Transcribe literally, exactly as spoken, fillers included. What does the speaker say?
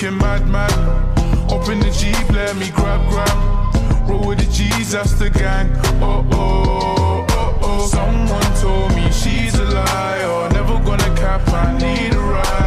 looking mad, mad. Open the Jeep, let me grab, grab. Roll with the G's, that's the gang. Oh, oh, oh, oh. Someone told me she's a liar. Never gonna cap, I need a ride.